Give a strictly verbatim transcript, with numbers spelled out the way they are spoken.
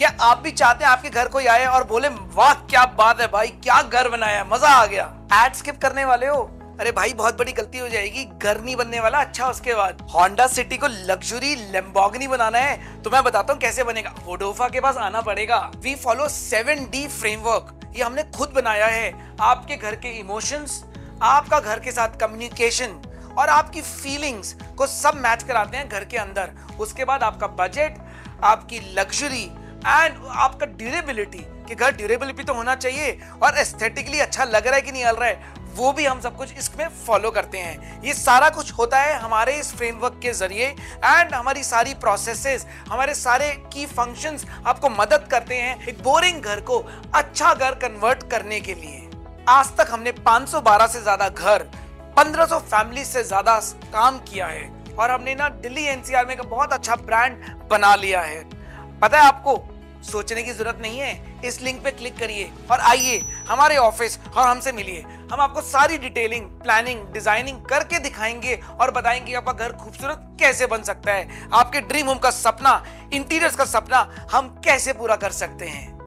क्या आप भी चाहते हैं आपके घर कोई आए और बोले वाह क्या बात है भाई, क्या घर बनाया, मजा आ गया? एड स्किप करने वाले हो? अरे भाई बहुत बड़ी गलती हो जाएगी, घर नहीं बनने वाला। अच्छा उसके बाद होंडा सिटी को लग्जरी लैम्बोर्गिनी बनाना है तो मैं बताता हूँ कैसे बनेगा। वोडोफा के पास आना पड़ेगा। We follow seven D framework, ये हमने खुद बनाया है। आपके घर के इमोशंस, आपका घर के साथ कम्युनिकेशन और आपकी फीलिंग्स को सब मैच कराते हैं घर के अंदर। उसके बाद आपका बजट, आपकी लग्जरी एंड आपका ड्यूरेबिलिटी, कि घर ड्यूरेबल भी तो होना चाहिए और एस्थेटिकली अच्छा लग रहा है कि नहीं लग रहा है, वो भी हम सब कुछ इसमें फॉलो करते हैं। ये सारा कुछ होता है हमारे इस फ्रेमवर्क के जरिए एंड हमारी सारी प्रोसेसेस, हमारे सारे की फंक्शंस आपको मदद करते हैं एक बोरिंग घर को अच्छा घर कन्वर्ट करने के लिए। आज तक हमने पाँच सौ बारह से ज्यादा घर, पंद्रह सौ फैमिली से ज्यादा काम किया है और हमने ना दिल्ली एनसीआर में एक बहुत अच्छा ब्रांड बना लिया है। पता है आपको, सोचने की जरूरत नहीं है, इस लिंक पे क्लिक करिए और आइए हमारे ऑफिस और हमसे मिलिए। हम आपको सारी डिटेलिंग, प्लानिंग, डिजाइनिंग करके दिखाएंगे और बताएंगे आपका घर खूबसूरत कैसे बन सकता है। आपके ड्रीम होम का सपना, इंटीरियर्स का सपना हम कैसे पूरा कर सकते हैं।